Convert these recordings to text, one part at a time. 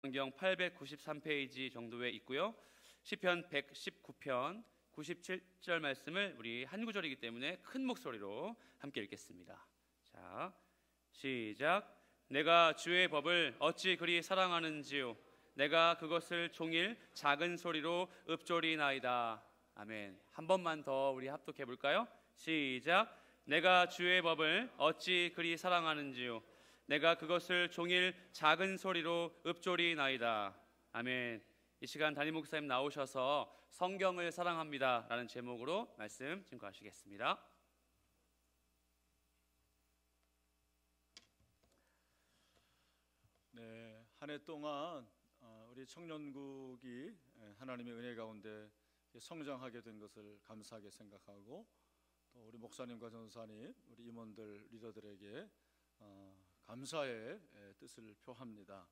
성경 893페이지 정도에 있고요. 시편 119편 97절 말씀을 우리 한 구절이기 때문에 큰 목소리로 함께 읽겠습니다. 자, 시작. 내가 주의 법을 어찌 그리 사랑하는지요, 내가 그것을 종일 작은 소리로 읊조리나이다. 아멘. 한 번만 더 우리 합독해 볼까요? 시작. 내가 주의 법을 어찌 그리 사랑하는지요, 내가 그것을 종일 작은 소리로 읊조리나이다. 아멘. 이 시간 담임 목사님 나오셔서 성경을 사랑합니다 라는 제목으로 말씀 증거하시겠습니다. 네, 한 해 동안 우리 청년국이 하나님의 은혜 가운데 성장하게 된 것을 감사하게 생각하고, 또 우리 목사님과 전사님, 우리 임원들, 리더들에게 감사의 뜻을 표합니다.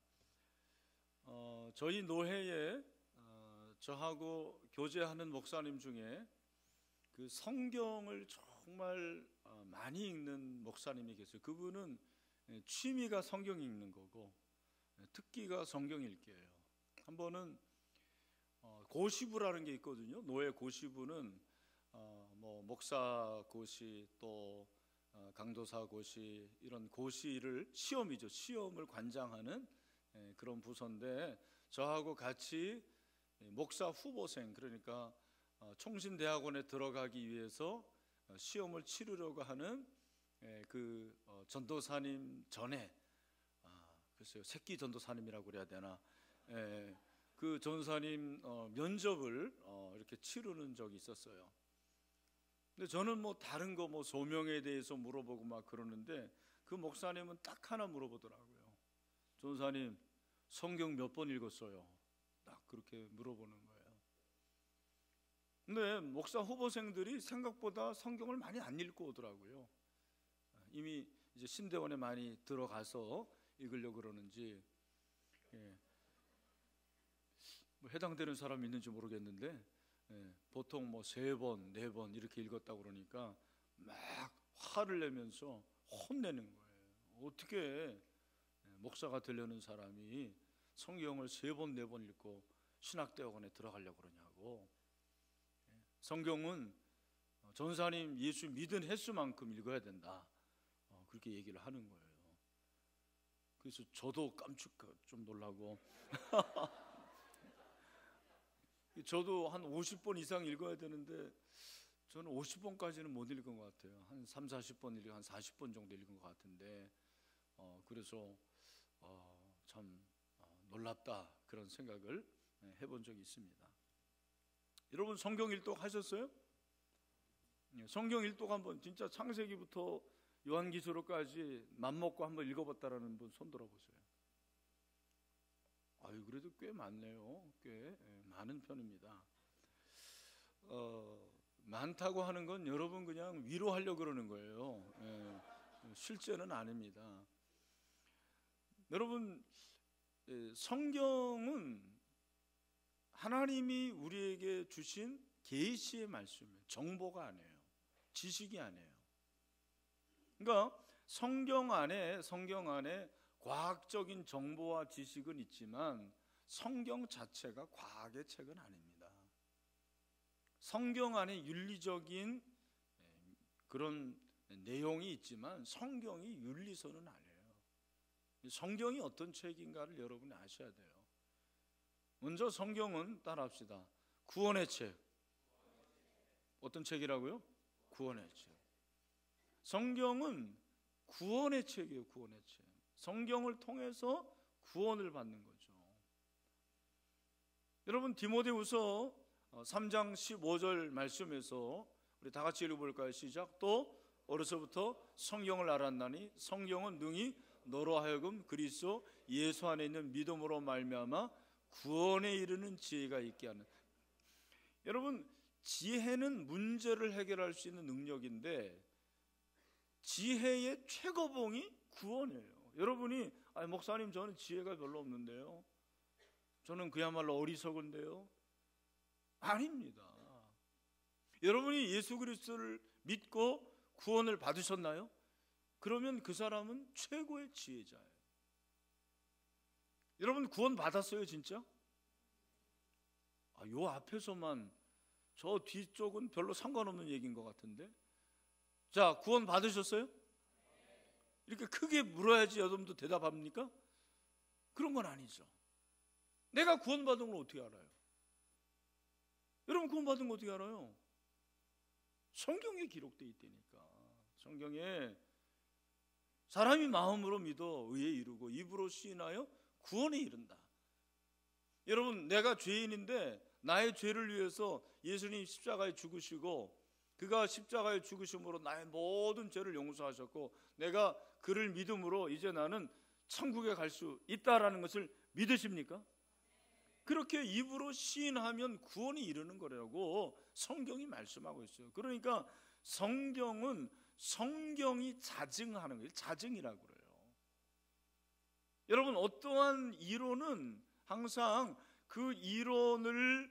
저희 노회에 저하고 교제하는 목사님 중에 그 성경을 정말 많이 읽는 목사님이 계세요. 그분은 취미가 성경 읽는 거고 특기가 성경 읽기예요. 한 번은 고시부라는 게 있거든요. 노회 고시부는 뭐 목사 고시, 또 강도사 고시, 이런 고시를 시험이죠. 시험을 관장하는 그런 부서인데, 저하고 같이 목사 후보생, 그러니까 총신대학원에 들어가기 위해서 시험을 치르려고 하는 그 전도사님 전에, 글쎄요, 새끼 전도사님이라고 그래야 되나, 그 전도사님 면접을 이렇게 치르는 적이 있었어요. 근데 저는 뭐 다른 거 뭐 소명에 대해서 물어보고 막 그러는데, 그 목사님은 딱 하나 물어보더라고요. 전도사님, 성경 몇 번 읽었어요? 딱 그렇게 물어보는 거예요. 근데 목사 후보생들이 생각보다 성경을 많이 안 읽고 오더라고요. 이미 이제 신대원에 많이 들어가서 읽으려고 그러는지, 뭐 해당되는 사람이 있는지 모르겠는데, 보통 뭐 3번, 4번 이렇게 읽었다고 그러니까 막 화를 내면서 혼내는 거예요. 어떻게 목사가 되려는 사람이 성경을 3번, 4번 읽고 신학대학원에 들어가려고 그러냐고. 성경은 전사님 예수 믿은 횟수만큼 읽어야 된다, 그렇게 얘기를 하는 거예요. 그래서 저도 깜짝 좀 놀라고 저도 한 50번 이상 읽어야 되는데, 저는 50번까지는 못 읽은 것 같아요. 한 3, 40번 읽고 한 40번 정도 읽은 것 같은데, 그래서 참 놀랍다, 그런 생각을 해본 적이 있습니다. 여러분, 성경 일독 하셨어요? 성경 일독 한번 진짜 창세기부터 요한기서로까지 맘먹고 한번 읽어봤다라는 분 손 들어보세요. 아유, 그래도 꽤 많네요. 꽤 많은 편입니다. 많다고 하는 건 여러분 그냥 위로하려고 그러는 거예요. 실제는 아닙니다. 여러분, 성경은 하나님이 우리에게 주신 계시의 말씀이에요. 정보가 아니에요. 지식이 아니에요. 그러니까 성경 안에 과학적인 정보와 지식은 있지만 성경 자체가 과학의 책은 아닙니다. 성경 안에 윤리적인 그런 내용이 있지만 성경이 윤리서는 아니에요. 성경이 어떤 책인가를 여러분이 아셔야 돼요. 먼저 성경은 따라합시다. 구원의 책. 어떤 책이라고요? 구원의 책. 성경은 구원의 책이에요. 구원의 책. 성경을 통해서 구원을 받는 거죠. 여러분, 디모데후서 3장 15절 말씀에서 우리 다 같이 읽어볼까요? 시작. 또 어려서부터 성경을 알았나니 성경은 능히 너로 하여금 그리스도 예수 안에 있는 믿음으로 말미암아 구원에 이르는 지혜가 있게 하는. 여러분, 지혜는 문제를 해결할 수 있는 능력인데 지혜의 최고봉이 구원이에요. 여러분이 목사님, 저는 지혜가 별로 없는데요, 저는 그야말로 어리석은데요. 아닙니다. 여러분이 예수 그리스도를 믿고 구원을 받으셨나요? 그러면 그 사람은 최고의 지혜자예요. 여러분 구원 받았어요 진짜? 요 앞에서만, 저 뒤쪽은 별로 상관없는 얘기인 것 같은데. 자, 구원 받으셨어요? 이렇게 크게 물어야지 여러분도 대답합니까? 그런 건 아니죠. 내가 구원받은 걸 어떻게 알아요? 여러분 구원받은 거 어떻게 알아요? 성경에 기록되어 있다니까. 성경에 사람이 마음으로 믿어 의에 이르고 입으로 시인하여 구원에 이른다. 여러분, 내가 죄인인데 나의 죄를 위해서 예수님 십자가에 죽으시고, 그가 십자가에 죽으심으로 나의 모든 죄를 용서하셨고, 내가 그를 믿음으로 이제 나는 천국에 갈 수 있다라는 것을 믿으십니까? 그렇게 입으로 시인하면 구원이 이르는 거라고 성경이 말씀하고 있어요. 그러니까 성경은 성경이 자증하는 거예요. 자증이라고 그래요. 여러분, 어떠한 이론은 항상 그 이론을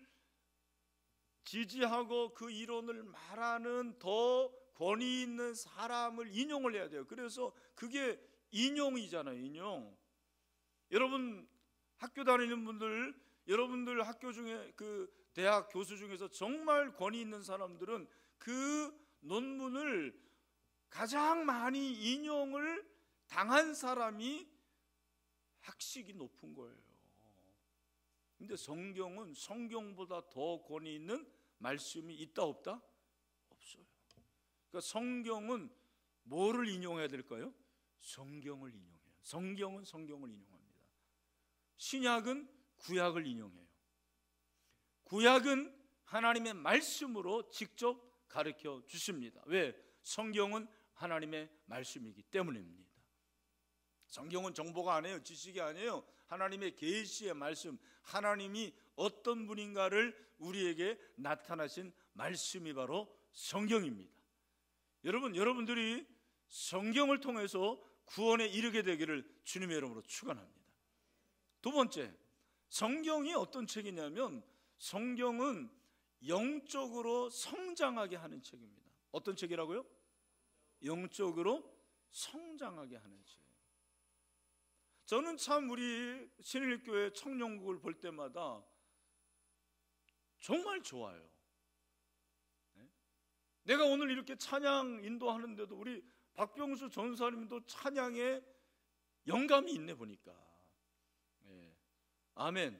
지지하고 그 이론을 말하는 더 권위 있는 사람을 인용을 해야 돼요. 그래서 그게 인용이잖아요. 인용. 여러분 학교 다니는 분들, 여러분들 학교 중에 그 대학 교수 중에서 정말 권위 있는 사람들은 그 논문을 가장 많이 인용을 당한 사람이 학식이 높은 거예요. 근데 성경은 성경보다 더 권위 있는 말씀이 있다 없다? 없어요. 그러니까 성경은 뭐를 인용해야 될까요? 성경을 인용해요. 성경은 성경을 인용합니다. 신약은 구약을 인용해요. 구약은 하나님의 말씀으로 직접 가르쳐 주십니다. 왜? 성경은 하나님의 말씀이기 때문입니다. 성경은 정보가 아니에요. 지식이 아니에요. 하나님의 계시의 말씀, 하나님이 어떤 분인가를 우리에게 나타나신 말씀이 바로 성경입니다. 여러분들이 성경을 통해서 구원에 이르게 되기를 주님의 이름으로 축원합니다. 두 번째, 성경이 어떤 책이냐면 성경은 영적으로 성장하게 하는 책입니다. 어떤 책이라고요? 영적으로 성장하게 하는 책. 저는 참 우리 신일교회 청년국을 볼 때마다 정말 좋아요. 내가 오늘 이렇게 찬양 인도하는데도 우리 박병수 전사님도 찬양에 영감이 있네 보니까. 아멘.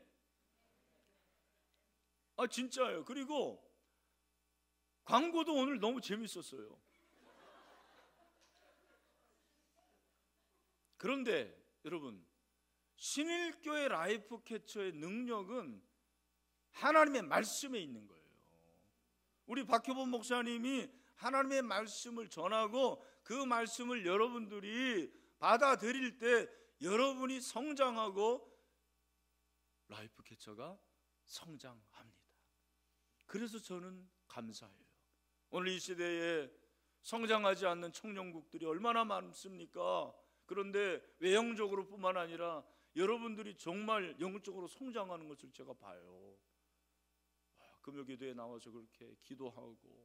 진짜예요. 그리고 광고도 오늘 너무 재밌었어요. 그런데 여러분, 신일교회 라이프 캐쳐의 능력은 하나님의 말씀에 있는 거예요. 우리 박효범 목사님이 하나님의 말씀을 전하고 그 말씀을 여러분들이 받아들일 때 여러분이 성장하고 라이프 캐쳐가 성장합니다. 그래서 저는 감사해요. 오늘 이 시대에 성장하지 않는 청년국들이 얼마나 많습니까? 그런데 외형적으로 뿐만 아니라 여러분들이 정말 영적으로 성장하는 것을 제가 봐요. 금요기도에 나와서 그렇게 기도하고,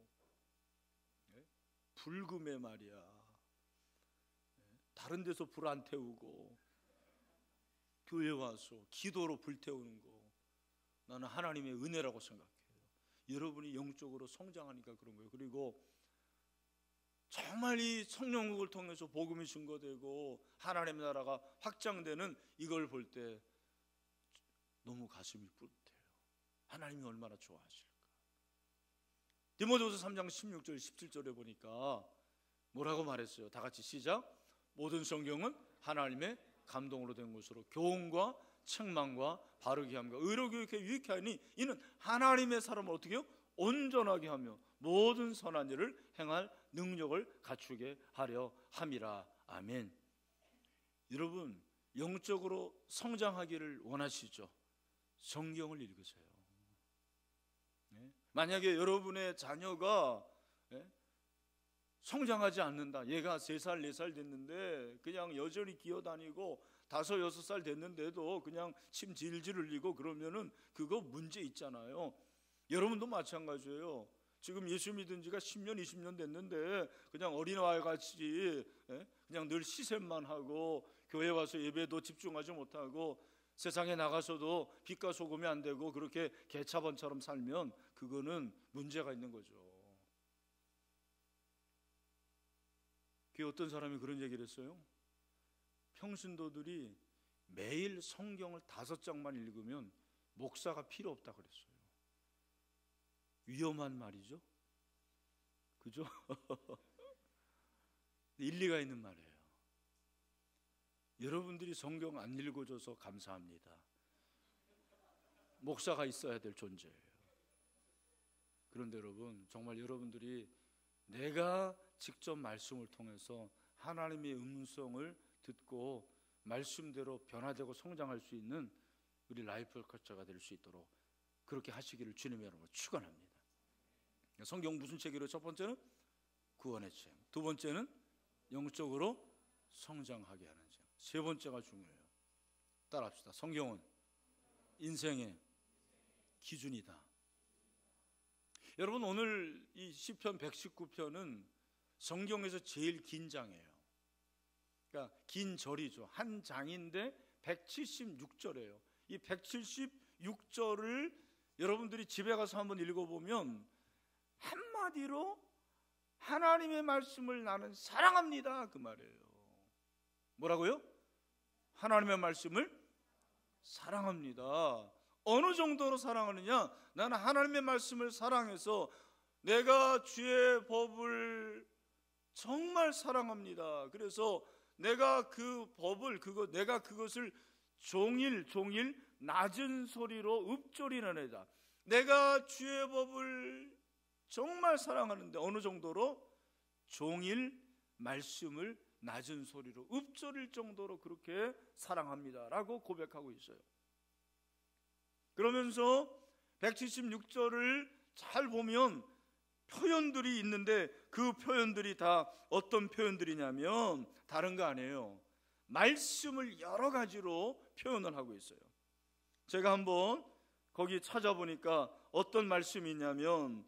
불금에 말이야, 다른 데서 불 안 태우고 교회 와서 기도로 불 태우는 거, 나는 하나님의 은혜라고 생각해요. 여러분이 영적으로 성장하니까 그런 거예요. 그리고 정말 이 청년국을 통해서 복음이 증거되고 하나님의 나라가 확장되는 이걸 볼 때 너무 가슴이 뿌듯해요. 하나님이 얼마나 좋아하실까. 디모데후서 3장 16절 17절에 보니까 뭐라고 말했어요? 다 같이 시작. 모든 성경은 하나님의 감동으로 된 것으로 교훈과 책망과 바르게 함과 의로 교육에 유익케 하니 이는 하나님의 사람을 어떻게 해요? 온전하게 하며 모든 선한 일을 행할 능력을 갖추게 하려 함이라. 아멘. 여러분, 영적으로 성장하기를 원하시죠? 성경을 읽으세요. 만약에 여러분의 자녀가 성장하지 않는다, 얘가 3살 4살 됐는데 그냥 여전히 기어다니고 5, 6살 됐는데도 그냥 침 질질 흘리고 그러면은 그거 문제 있잖아요. 여러분도 마찬가지예요. 지금 예수 믿은 지가 10년 20년 됐는데 그냥 어린아이 같이 그냥 늘 시샘만 하고 교회 와서 예배도 집중하지 못하고 세상에 나가서도 빛과 소금이 안 되고 그렇게 개차반처럼 살면 그거는 문제가 있는 거죠. 그 어떤 사람이 그런 얘기를 했어요. 평신도들이 매일 성경을 5장만 읽으면 목사가 필요 없다 그랬어요. 위험한 말이죠. 그죠? 일리가 있는 말이에요. 여러분들이 성경 안 읽어줘서 감사합니다. 목사가 있어야 될 존재예요. 그런데 여러분, 정말 여러분들이 내가 직접 말씀을 통해서 하나님의 음성을 듣고 말씀대로 변화되고 성장할 수 있는 우리 라이프 커처가 될 수 있도록 그렇게 하시기를 주님의 이름으로 축원합니다. 성경 무슨 책이로? 첫 번째는 구원의 책, 두 번째는 영적으로 성장하게 하는 책, 세 번째가 중요해요. 따라합시다. 성경은 인생의 기준이다. 여러분, 오늘 이 시편 119편은 성경에서 제일 긴 장이에요. 그러니까 긴 절이죠. 한 장인데 176절이에요. 이 176절을 여러분들이 집에 가서 한번 읽어보면 한마디로 하나님의 말씀을 나는 사랑합니다, 그 말이에요. 뭐라고요? 하나님의 말씀을 사랑합니다. 어느 정도로 사랑하느냐? 나는 하나님의 말씀을 사랑해서 내가 주의 법을 정말 사랑합니다. 그래서 내가 그 법을 내가 그것을 종일 낮은 소리로 읊조리는 애다. 내가 주의 법을 정말 사랑하는데 어느 정도로? 종일 말씀을 낮은 소리로 읊조릴 정도로 그렇게 사랑합니다라고 고백하고 있어요. 그러면서 176절을 잘 보면 표현들이 있는데 그 표현들이 다 어떤 표현들이냐면 다른 거 아니에요. 말씀을 여러 가지로 표현을 하고 있어요. 제가 한번 거기 찾아보니까 어떤 말씀이 있냐면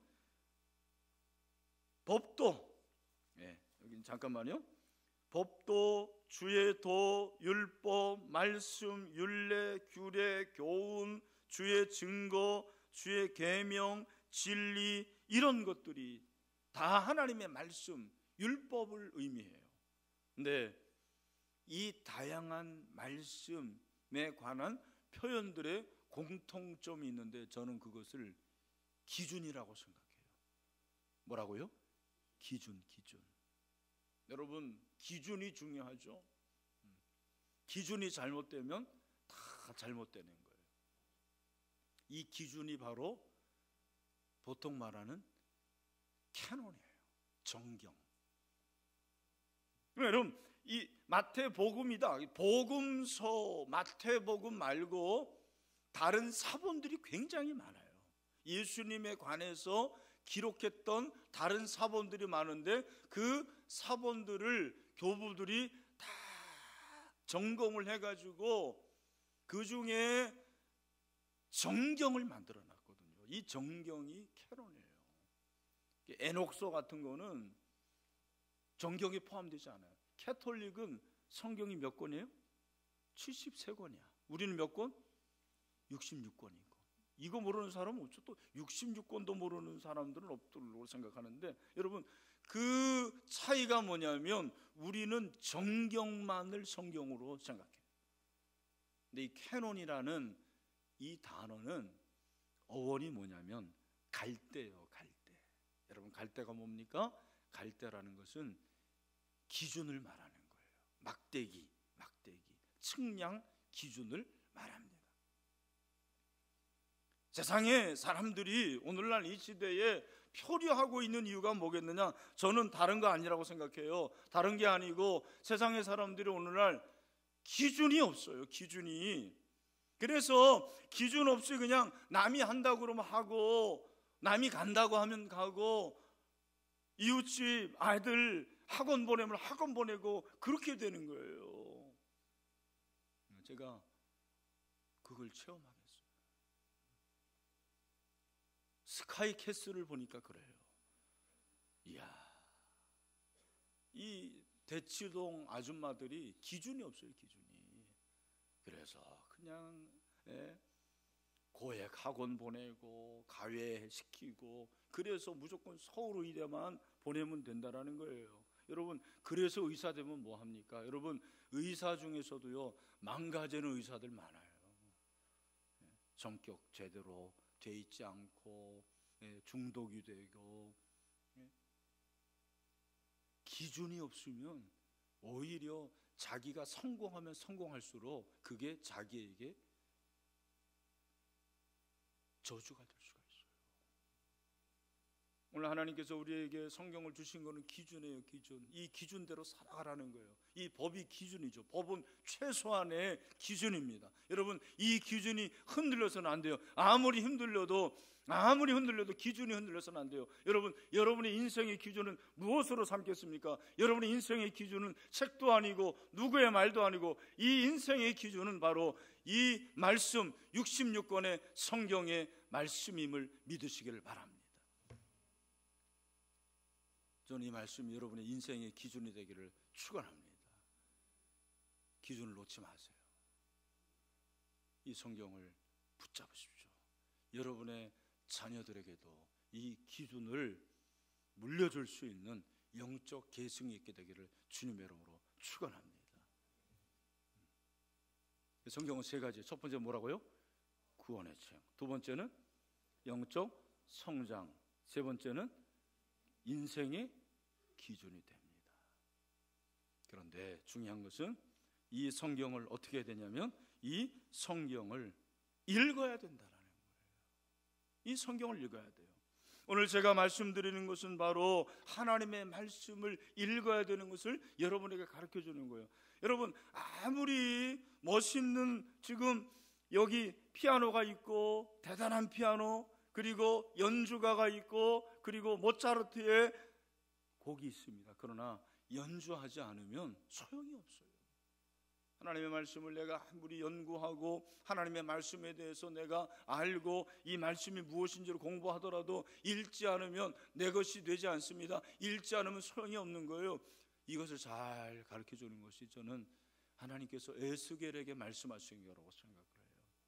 법도, 여기 잠깐만요. 법도, 주의 도, 율법, 말씀, 율례, 규례, 교훈, 주의 증거, 주의 계명, 진리, 이런 것들이 다 하나님의 말씀, 율법을 의미해요. 근데 이 다양한 말씀에 관한 표현들의 공통점이 있는데 저는 그것을 기준이라고 생각해요. 뭐라고요? 기준. 여러분, 기준이 중요하죠. 기준이 잘못되면 다 잘못되는 거예요. 이 기준이 바로 보통 말하는 캐논이에요. 정경. 여러분, 이 마태복음이다. 복음서, 마태복음 말고 다른 사본들이 굉장히 많아요. 예수님에 관해서 기록했던 다른 사본들이 많은데 그 사본들을 교부들이 다 점검을 해가지고 그 중에 정경을 만들어 놨거든요. 이 정경이 캐논이에요. 에녹서 같은 거는 정경에 포함되지 않아요. 캐톨릭은 성경이 몇 권이에요? 73권이야. 우리는 몇 권? 66권이고. 이거 모르는 사람은 어쩌 또 66권도 모르는 사람들은 없다고 생각하는데, 여러분, 그 차이가 뭐냐면 우리는 정경만을 성경으로 생각해요. 근데 이 캐논이라는 이 단어는 어원이 뭐냐면 갈대예요. 갈대. 여러분, 갈대가 뭡니까? 갈대라는 것은 기준을 말하는 거예요. 막대기, 측량 기준을 말합니다. 세상에 사람들이 오늘날 이 시대에 표류하고 있는 이유가 뭐겠느냐? 저는 다른 거 아니라고 생각해요. 다른 게 아니고 세상의 사람들이 오늘날 기준이 없어요. 기준이. 그래서 기준 없이 그냥 남이 한다고 그러면 하고, 남이 간다고 하면 가고, 이웃집 아이들 학원 보내면 학원 보내고 그렇게 되는 거예요. 제가 그걸 체험하겠어요. 스카이캐슬을 보니까 그래요. 이야, 이 대치동 아줌마들이 기준이 없어요. 기준이. 그래서 그냥 고액 학원 보내고 가외 시키고 그래서 무조건 서울 의대만 보내면 된다라는 거예요. 여러분, 그래서 의사 되면 뭐 합니까? 여러분, 의사 중에서도요 망가지는 의사들 많아요. 성격 제대로 돼 있지 않고 중독이 되고 기준이 없으면 오히려 자기가 성공하면 성공할수록 그게 자기에게 저주가 될 수가 있어요. 오늘 하나님께서 우리에게 성경을 주신 것은 기준이에요. 기준. 이 기준대로 살아가라는 거예요. 이 법이 기준이죠. 법은 최소한의 기준입니다. 여러분, 이 기준이 흔들려서는 안 돼요. 아무리 흔들려도 기준이 흔들려서는 안 돼요. 여러분, 여러분의 인생의 기준은 무엇으로 삼겠습니까? 여러분의 인생의 기준은 책도 아니고 누구의 말도 아니고 이 인생의 기준은 바로 이 말씀 66권의 성경의 말씀임을 믿으시기를 바랍니다. 저는 이 말씀이 여러분의 인생의 기준이 되기를 축원합니다. 기준을 놓지 마세요. 이 성경을 붙잡으십시오. 여러분의 자녀들에게도 이 기준을 물려줄 수 있는 영적 계승이 있게 되기를 주님의 이름으로 축원합니다. 성경은 세 가지. 첫 번째 뭐라고요? 구원의 책. 두 번째는 영적 성장. 세 번째는 인생의 기준이 됩니다. 그런데 중요한 것은 이 성경을 어떻게 해야 되냐면 이 성경을 읽어야 된다라는 거예요. 이 성경을 읽어야 돼요. 오늘 제가 말씀드리는 것은 바로 하나님의 말씀을 읽어야 되는 것을 여러분에게 가르쳐 주는 거예요. 여러분, 아무리 멋있는 지금 여기 피아노가 있고 대단한 피아노 그리고 연주가가 있고 그리고 모차르트의 곡이 있습니다. 그러나 연주하지 않으면 소용이 없어요. 하나님의 말씀을 내가 아무리 연구하고 하나님의 말씀에 대해서 내가 알고 이 말씀이 무엇인지를 공부하더라도 읽지 않으면 내 것이 되지 않습니다. 읽지 않으면 소용이 없는 거예요. 이것을 잘 가르쳐 주는 것이 저는 하나님께서 에스겔에게 말씀하신 거라고 생각을 해요.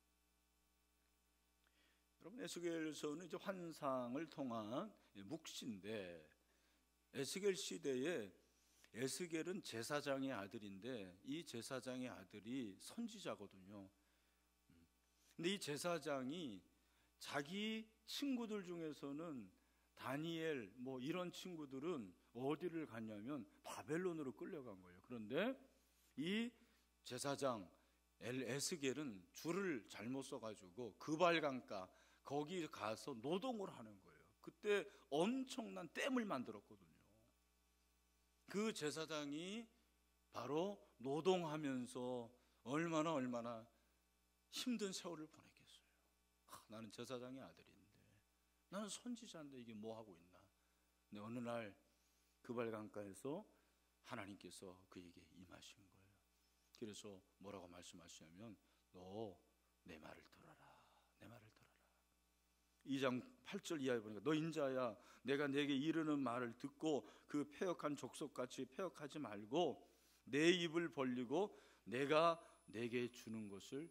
여러분, 에스겔서는 이제 환상을 통한 묵시인데 에스겔 시대에 에스겔은 제사장의 아들인데 이 제사장의 아들이 선지자거든요. 근데 이 제사장이 자기 친구들 중에서는 다니엘 뭐 이런 친구들은 어디를 갔냐면 바벨론으로 끌려간 거예요. 그런데 이 제사장 에스겔은 줄을 잘못 써가지고 그발강가 거기 가서 노동을 하는 거예요. 그때 엄청난 댐을 만들었거든요. 그 제사장이 바로 노동하면서 얼마나 힘든 세월을 보냈겠어요. 나는 제사장의 아들인데 나는 선지자인데 이게 뭐 하고 있나. 근데 어느 날 그발강가에서 하나님께서 그에게 임하신 거예요. 그래서 뭐라고 말씀하시냐면 너 내 말을 들어라. 내 말을 들어라. 2장 8절 이하에 보니까 너 인자야 내가 내게 이르는 말을 듣고 그 패역한 족속같이 패역하지 말고 내 입을 벌리고 내가 내게 주는 것을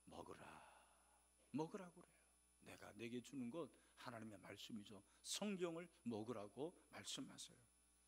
먹으라고 그래요. 내가 내게 주는 것 하나님의 말씀이죠. 성경을 먹으라고 말씀하세요.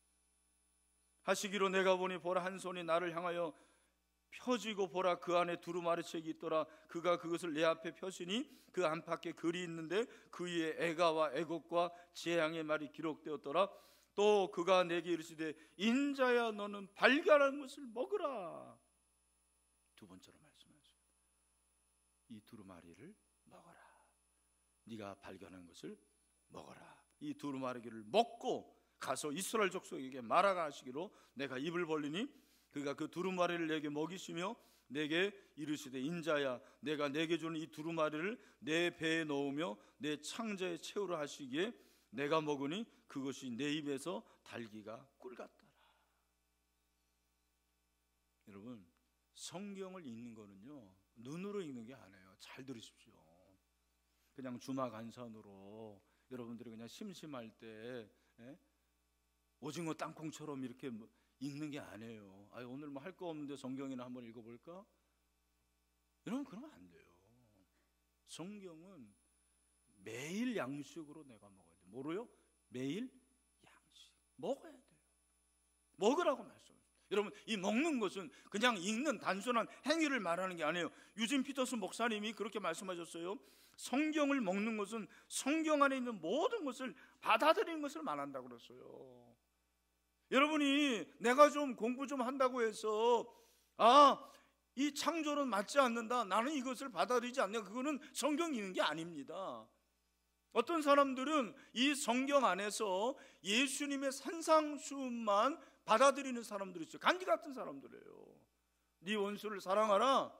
하시기로 내가 보니 보라 한 손이 나를 향하여 펴지고 보라 그 안에 두루마리 책이 있더라. 그가 그것을 내 앞에 펴시니 그 안팎에 글이 있는데 그 위에 애가와 애곡과 재앙의 말이 기록되었더라. 또 그가 내게 이르시되 인자야 너는 발견한 것을 먹으라. 두 번째로 말씀하세요. 이 두루마리를 먹어라. 네가 발견한 것을 먹어라. 이 두루마리를 먹고 가서 이스라엘 족속에게 말하가 하시기로 내가 입을 벌리니 그가 그 두루마리를 내게 먹이시며 내게 이르시되 인자야 내가 내게 주는 이 두루마리를 내 배에 넣으며 내 창자에 채우라 하시기에 내가 먹으니 그것이 내 입에서 달기가 꿀 같더라. 여러분, 성경을 읽는 거는요 눈으로 읽는 게 아니에요. 잘 들으십시오. 그냥 주마간산으로 여러분들이 그냥 심심할 때 오징어 땅콩처럼 이렇게 읽는 게 아니에요. 오늘 뭐 할 거 없는데 성경이나 한번 읽어볼까? 여러분 그러면 안 돼요. 성경은 매일 양식으로 내가 먹어야 돼. 뭐로요? 매일 양식 먹어야 돼요. 먹으라고 말씀하세요. 여러분 이 먹는 것은 그냥 읽는 단순한 행위를 말하는 게 아니에요. 유진 피터스 목사님이 그렇게 말씀하셨어요. 성경을 먹는 것은 성경 안에 있는 모든 것을 받아들이는 것을 말한다고 그랬어요. 여러분이 내가 좀 공부 좀 한다고 해서 이 창조는 맞지 않는다, 나는 이것을 받아들이지 않는다, 그거는 성경 읽는 게 아닙니다. 어떤 사람들은 이 성경 안에서 예수님의 산상수훈만 받아들이는 사람들이 있어요. 간지 같은 사람들이에요. 네 원수를 사랑하라,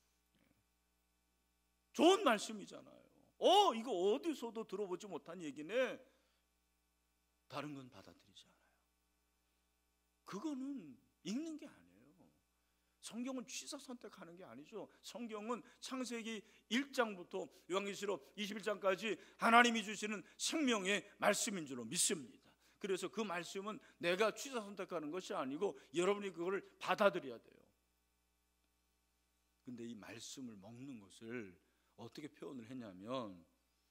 좋은 말씀이잖아요. 이거 어디서도 들어보지 못한 얘기네. 다른 건 받아들이지 않아요. 그거는 읽는 게 아니에요. 성경은 취사 선택하는 게 아니죠. 성경은 창세기 1장부터 요한계시록 21장까지 하나님이 주시는 생명의 말씀인 줄로 믿습니다. 그래서 그 말씀은 내가 취사 선택하는 것이 아니고 여러분이 그걸 받아들여야 돼요. 근데 이 말씀을 먹는 것을 어떻게 표현을 했냐면,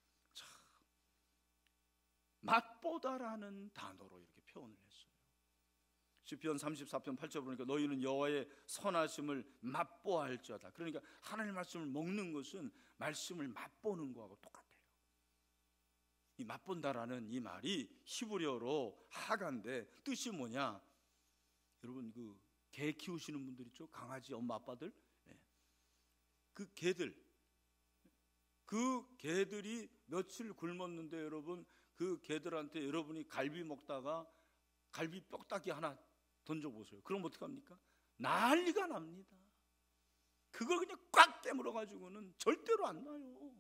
맛보다라는 단어로 이렇게 표현을 했어요. 시편 34편 8절 보니까 너희는 여호와의 선하심을 맛보아할지어다. 그러니까 하나님의 말씀을 먹는 것은 말씀을 맛보는 거하고 똑같아요. 이 맛본다라는 이 말이 히브리어로 하가인데 뜻이 뭐냐? 여러분 그 개 키우시는 분들 있죠? 강아지 엄마 아빠들, 그 개들이 며칠 굶었는데 여러분 그 개들한테 여러분이 갈비 먹다가 갈비 뼈다귀 하나 던져보세요. 그럼 어떡합니까? 난리가 납니다. 그걸 그냥 꽉 깨물어 가지고는 절대로 안 나요.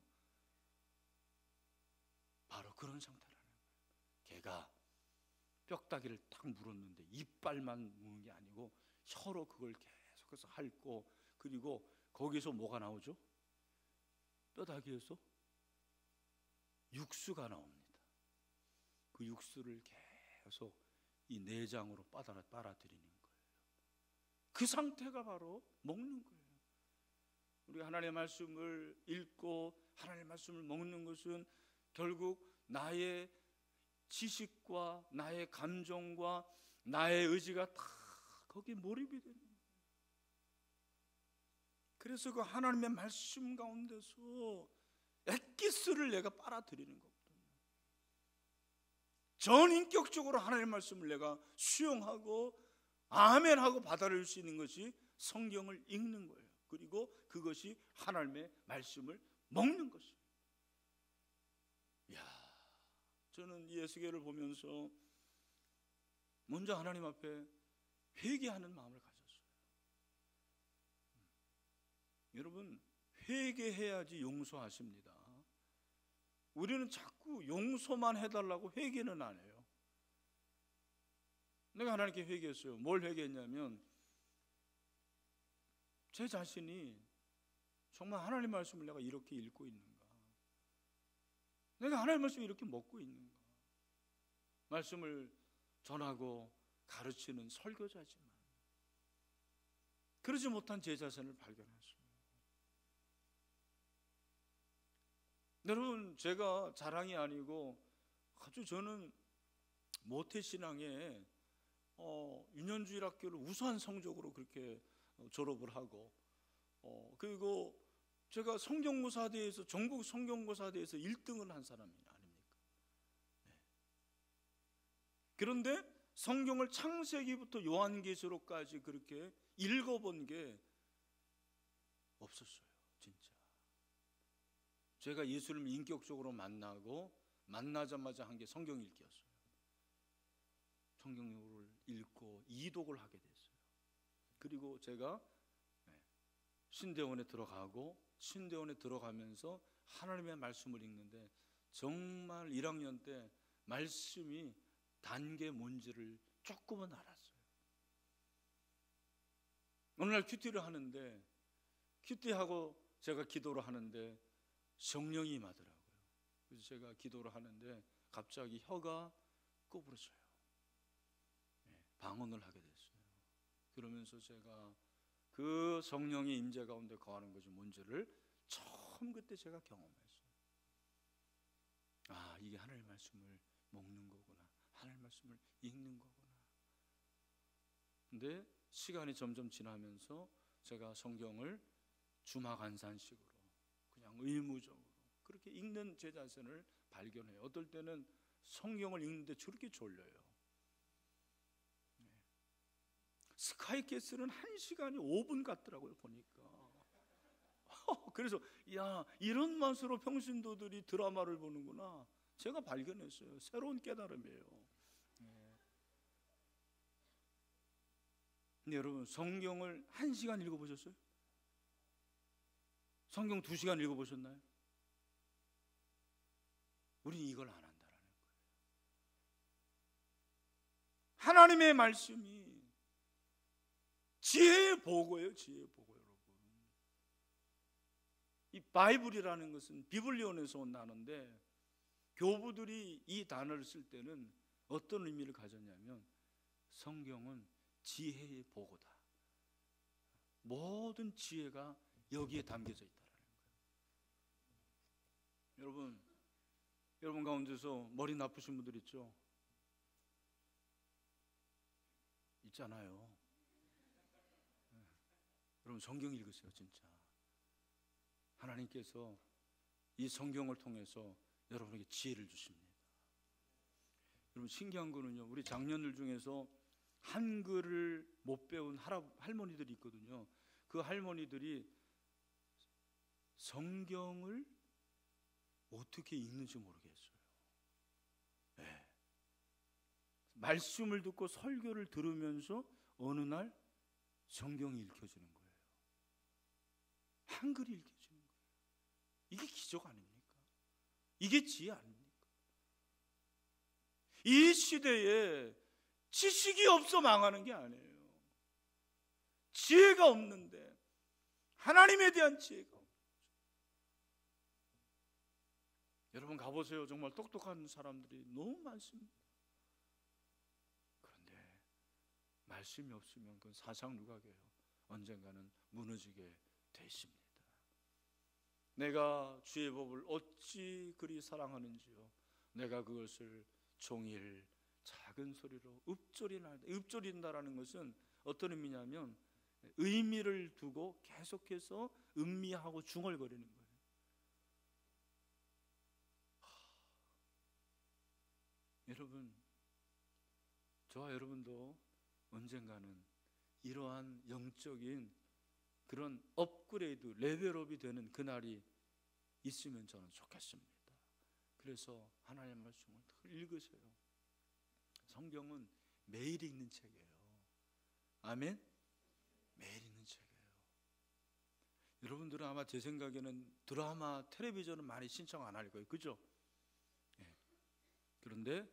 바로 그런 상태라는 거예요. 개가 뼈다귀를 딱 물었는데 이빨만 무는 게 아니고 혀로 그걸 계속해서 핥고, 그리고 거기서 뭐가 나오죠? 뼈다귀에서 육수가 나옵니다. 그 육수를 계속 이 내장으로 빨아들이는 거예요. 그 상태가 바로 먹는 거예요. 우리가 하나님의 말씀을 읽고 하나님의 말씀을 먹는 것은 결국 나의 지식과 나의 감정과 나의 의지가 다 거기에 몰입이 되는 거예요. 그래서 그 하나님의 말씀 가운데서 엑기스를 내가 빨아들이는 거거든요. 전인격적으로 하나님의 말씀을 내가 수용하고 아멘하고 받아들일 수 있는 것이 성경을 읽는 거예요. 그리고 그것이 하나님의 말씀을 먹는 것입니다. 저는 이 에스겔을 보면서 먼저 하나님 앞에 회개하는 마음을 가졌어요. 여러분 회개해야지 용서하십니다. 우리는 자꾸 용서만 해달라고 회개는 안 해요. 내가 하나님께 회개했어요. 뭘 회개했냐면 제 자신이 정말 하나님 말씀을 내가 이렇게 읽고 있는가, 내가 하나님 말씀을 이렇게 먹고 있는가, 말씀을 전하고 가르치는 설교자지만 그러지 못한 제 자신을 발견했어요. 여러분 제가 자랑이 아니고 아주 저는 모태신앙에 유년주일 학교를 우수한 성적으로 그렇게 졸업을 하고, 그리고 제가 성경고사대회에서 전국 성경고사대회에서 1등을 한 사람이 아닙니까? 그런데 성경을 창세기부터 요한계시록까지 그렇게 읽어본 게 없었어요. 진짜 제가 예수님을 인격적으로 만나자마자 한 게 성경 읽기였어요. 성경을 읽고 이독을 하게 됐어요. 그리고 제가 신대원에 들어가고, 신대원에 들어가면서 하나님의 말씀을 읽는데 정말 1학년 때 말씀이 단계 뭔지를 조금은 알았어요. 어느 날 큐티를 하는데, 큐티하고 제가 기도를 하는데 성령이 임하더라고요. 그래서 제가 기도를 하는데 갑자기 혀가 구부러져요. 방언을 하게 됐어요. 그러면서 제가 그 성령의 임재 가운데 거하는 것이 뭔지를 처음 그때 제가 경험했어요. 아, 이게 하나님의 말씀을 먹는 거구나, 하나님의 말씀을 읽는 거구나. 근데 시간이 점점 지나면서 제가 성경을 주마간산식으로 그냥 의무적으로 그렇게 읽는 제 자신을 발견해요. 어떨 때는 성경을 읽는데 저렇게 졸려요. 스카이캐슬은 1시간이 5분 같더라고요, 보니까. 그래서 야, 이런 맛으로 평신도들이 드라마를 보는구나, 제가 발견했어요. 새로운 깨달음이에요. 근데 여러분, 성경을 1시간 읽어보셨어요? 성경 2시간 읽어보셨나요? 우리는 이걸 안 한다는 거예요. 하나님의 말씀이 지혜의 보고예요. 지혜의 보고. 여러분, 이 바이블이라는 것은 비블리온에서 온 단어인데 교부들이 이 단어를 쓸 때는 어떤 의미를 가졌냐면 성경은 지혜의 보고다. 모든 지혜가 여기에 담겨져 있다는 거예요. 여러분 가운데서 머리 나쁘신 분들 있죠? 있잖아요. 여러분, 성경 읽으세요. 진짜 하나님께서 이 성경을 통해서 여러분에게 지혜를 주십니다. 여러분, 신기한 거는요, 우리 장년들 중에서 한글을 못 배운 할머니들이 있거든요. 그 할머니들이 성경을 어떻게 읽는지 모르겠어요. 네. 말씀을 듣고 설교를 들으면서 어느 날 성경이 읽혀지는 거예요. 한글이 읽혀지는 거예요. 이게 기적 아닙니까? 이게 지혜 아닙니까? 이 시대에 지식이 없어 망하는 게 아니에요. 지혜가 없는데, 하나님에 대한 지혜가 없는 거죠. 여러분 가보세요. 정말 똑똑한 사람들이 너무 많습니다. 그런데 말씀이 없으면 그건 사상누각이에요. 언젠가는 무너지게 돼 있습니다. 내가 주의 법을 어찌 그리 사랑하는지요, 내가 그것을 종일 작은 소리로 읊조리나이다. 읊조린다라는 것은 어떤 의미냐면 의미를 두고 계속해서 음미하고 중얼거리는 거예요. 여러분, 저와 여러분도 언젠가는 이러한 영적인 그런 업그레이드, 레벨업이 되는 그날이 있으면 저는 좋겠습니다. 그래서 하나님의 말씀을 읽으세요. 성경은 매일 읽는 책이에요. 아멘? 매일 읽는 책이에요. 여러분들은 아마 제 생각에는 드라마, 텔레비전은 많이 신청 안 할 거예요. 그죠? 네. 그런데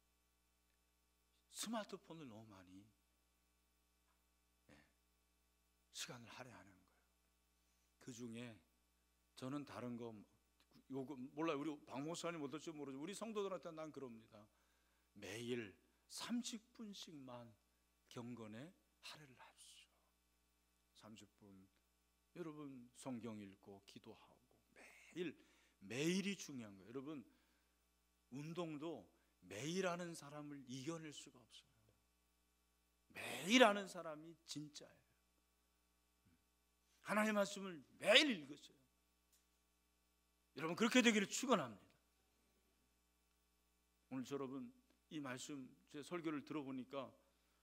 스마트폰을 너무 많이 시간을 할애하는 거예요. 그 중에 저는 다른 거 요거 몰라요. 우리 박 목사님 어떨지 모르죠. 우리 성도들한테 난 그럽니다. 매일 30분씩만 경건에 할애를 합시오. 30분 여러분 성경 읽고 기도하고 매일이 중요한 거예요. 여러분, 운동도 매일 하는 사람을 이겨낼 수가 없어요. 매일 하는 사람이 진짜예요. 하나님의 말씀을 매일 읽으세요. 여러분, 그렇게 되기를 축원합니다. 오늘 여러분 이 말씀, 제 설교를 들어보니까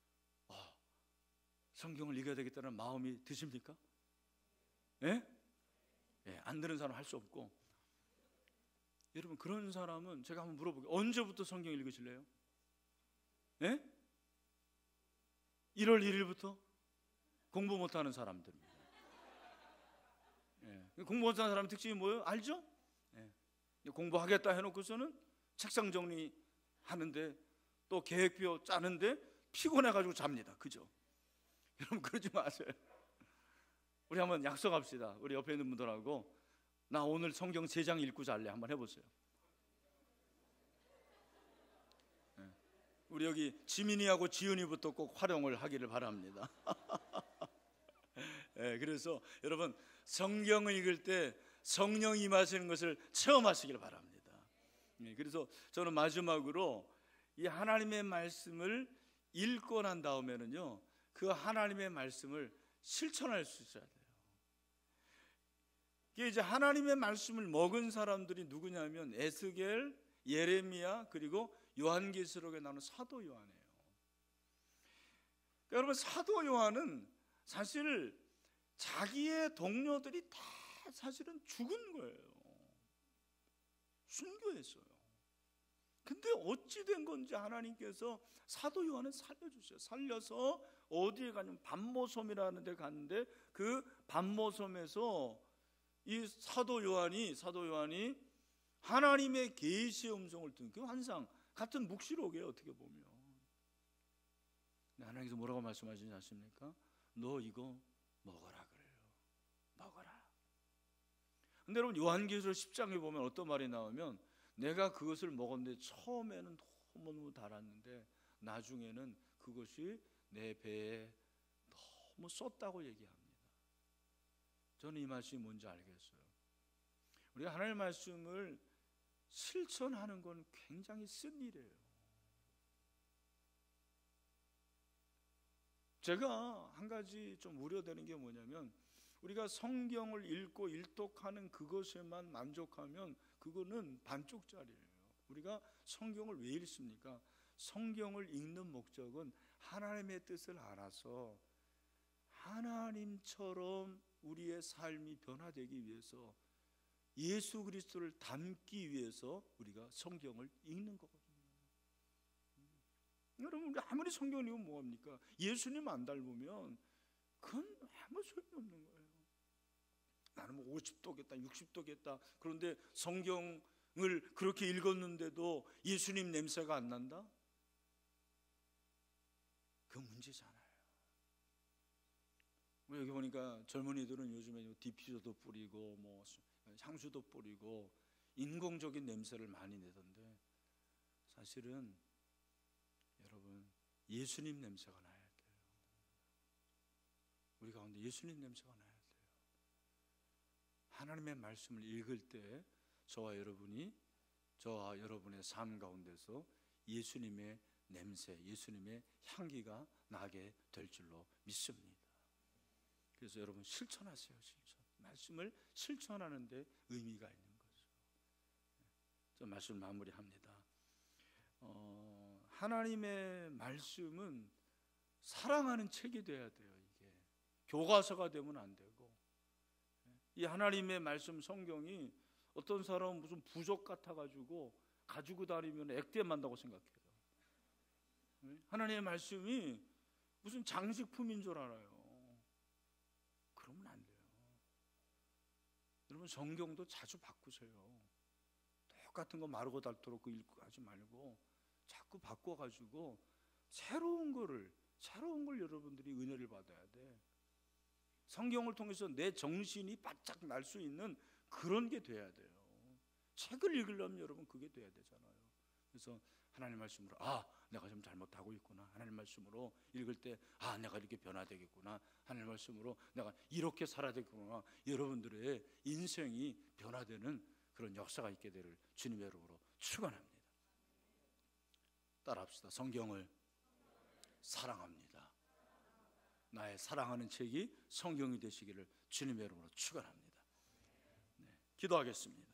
성경을 읽어야 되겠다는 마음이 드십니까? 예? 예, 안 들은 사람 할 수 없고. 여러분, 그런 사람은 제가 한번 물어볼게요. 언제부터 성경 읽으실래요? 예? 1월 1일부터? 공부 못하는 사람들입니다. 예. 공부 못하는 사람 특징이 뭐예요? 알죠? 예. 공부하겠다 해놓고서는 책상 정리하는데 또 계획표 짜는데 피곤해가지고 잡니다. 그죠? 여러분, 그러지 마세요. 우리 한번 약속합시다. 우리 옆에 있는 분들하고 나 오늘 성경 3장 읽고 잘래. 한번 해보세요. 예. 우리 여기 지민이하고 지은이부터 꼭 활용을 하기를 바랍니다. 그래서 여러분 성경을 읽을 때 성령이 임하시는 것을 체험하시길 바랍니다. 그래서 저는 마지막으로 이 하나님의 말씀을 읽고 난 다음에는요, 그 하나님의 말씀을 실천할 수 있어야 돼요. 이게 이제 하나님의 말씀을 먹은 사람들이 누구냐면 에스겔, 예레미야, 그리고 요한계시록에 나오는 사도 요한이에요. 그러니까 여러분, 사도 요한은 사실 자기의 동료들이 다 사실은 죽은 거예요. 순교했어요. 근데 어찌 된 건지 하나님께서 사도 요한을 살려주세요. 살려서 어디에 가냐면 반모섬이라는 데 갔는데, 그 반모섬에서 이 사도 요한이 하나님의 계시의 음성을 듣는 그 환상 같은 묵시록이에요. 어떻게 보면 하나님께서 뭐라고 말씀하시는지 아십니까? 너 이거 먹어라 그래요. 먹어라. 근데 여러분, 요한계시록 10장에 보면 어떤 말이 나오면, 내가 그것을 먹었는데 처음에는 너무너무 달았는데 나중에는 그것이 내 배에 너무 쏟다고 얘기합니다. 저는 이 말씀이 뭔지 알겠어요. 우리가 하나님의 말씀을 실천하는 건 굉장히 쓴 일이에요. 제가 한 가지 좀 우려되는 게 뭐냐면, 우리가 성경을 읽고 일독하는 그것에만 만족하면 그거는 반쪽짜리예요. 우리가 성경을 왜 읽습니까? 성경을 읽는 목적은 하나님의 뜻을 알아서 하나님처럼 우리의 삶이 변화되기 위해서, 예수 그리스도를 닮기 위해서 우리가 성경을 읽는 거거든요. 여러분, 아무리 성경을 읽으면 뭐합니까? 예수님 안 닮으면 그건 아무 소용이 없는 거예요. 나는 뭐 50도겠다 60도겠다 그런데 성경을 그렇게 읽었는데도 예수님 냄새가 안 난다? 그 문제잖아요. 여기 보니까 젊은이들은 요즘에 디퓨저도 뿌리고 뭐 향수도 뿌리고 인공적인 냄새를 많이 내던데, 사실은 여러분, 예수님 냄새가 나야 돼요. 우리 가운데 예수님 냄새가 나야 돼요. 하나님의 말씀을 읽을 때 저와 여러분의 삶 가운데서 예수님의 냄새, 예수님의 향기가 나게 될 줄로 믿습니다. 그래서 여러분, 실천하세요. 말씀을 실천하는 데 의미가 있는 거죠. 저 말씀 마무리합니다. 하나님의 말씀은 사랑하는 책이 돼야 돼요. 이게 교과서가 되면 안 되고, 이 하나님의 말씀 성경이 어떤 사람은 무슨 부적 같아가지고 가지고 다니면 액땜 만다고 생각해요. 하나님의 말씀이 무슨 장식품인 줄 알아요. 그러면 안 돼요. 여러분, 성경도 자주 바꾸세요. 똑같은 거 마르고 닳도록 읽고 하지 말고 자꾸 바꿔가지고 새로운 걸 여러분들이 은혜를 받아야 돼. 성경을 통해서 내 정신이 바짝 날 수 있는 그런 게 돼야 돼요. 책을 읽으려면 여러분 그게 돼야 되잖아요. 그래서 하나님 말씀으로 내가 좀 잘못하고 있구나. 하나님 말씀으로 읽을 때 내가 이렇게 변화되겠구나. 하나님 말씀으로 내가 이렇게 살아야 되겠구나. 여러분들의 인생이 변화되는 그런 역사가 있게 되를 주님의 이름으로 축원합니다. 따라합시다. 성경을 사랑합니다. 나의 사랑하는 책이 성경이 되시기를 주님의 이름으로 축원합니다. 기도하겠습니다.